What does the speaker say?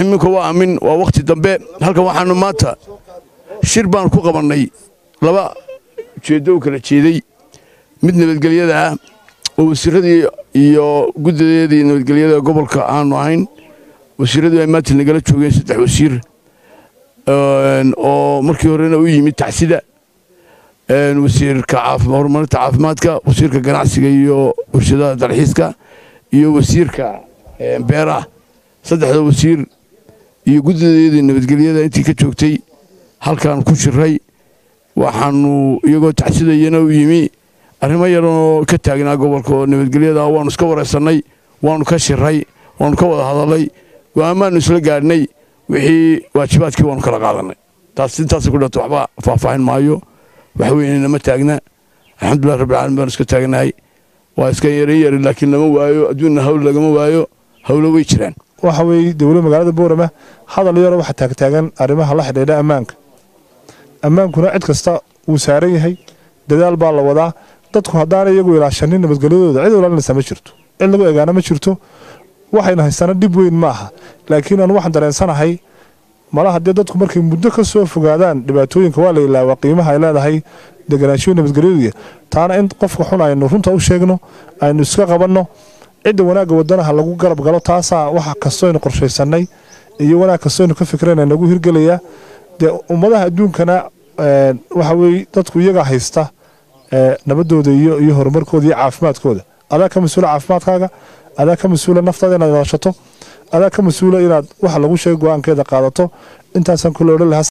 wixii minka waa aamin waa waqti dambe halkan waxaanu maanta shir baan ku qabanay laba jeedo kala jeeday mid nabadgelyada ah oo wasiiradii iyo gudadeedii nabadgelyada gobolka aanu ahayn wasiiradu ay maanta nagala joogeen 3 wasiir oo markii horena u yimid tacsida wasiirka horumarinta caafimaadka wasiirka ganacsiga iyo warshadaha dalxiiska iyo wasiirka beeraha saddexda wasiir iyo gudadeedii nabadgelyada intii ka joogtay halkan ku shiray waxaanu iyagoo tacsidayna u yimi arrimo yar oo ka taagnaa gobolka oo nabadgelyada waanu iska wareysanay waanu ka shiray waanu ka wada hadalay go'aamaanu isla gaadhnay wixii waajibaadkii waanu kala qaadanay taas intaas ku dhato waxba faahfaahin maayo wax weyn ma taagna alxamdulillah rabbil caalamiin baan iska taagnahay waa iska yar laakiin lama waayo adduunna hawl lagama waayo hawlo way jiraan waxa weey dawladda magaalada Boorama hadal yar waxa taagan arrimaha la xiriira ammaankuna cid kasta uu saaran yahay dadaal baa la wadaa dadku hadaan iyagu ilaashanin nabadgelyadooda cid walaalna ma jirto cid lagu eegaana ma jirto waxayna haystaan dib weyn ma aha laakiin aan waxaan dareensanahay malaha dadku markay muddo ka soo fogaadaan dhibaatooyinka waa la ilaawa qiimaha ay leedahay deganaansho nabadgelyada taana in qofka xun aynu runta u sheegno aynu iska qabanno cid wanaaga wadanaha lagu garab galo taasa waxa kasto in qorsheysanay iyo wanaag kasto in ka fikrana nagu hirgelaya ummadaha adduunkana waxa weey dadku iyaga haysta nabadooda iyo horumarkooda iyo caafimaadkooda adaa ka mas'uul caafimaadkaaga adaa ka mas'uul naftaada inaad ilaashato adaa ka mas'uul inaad waxa lagu sheego go'aankeeda qaadato intaasan ku loo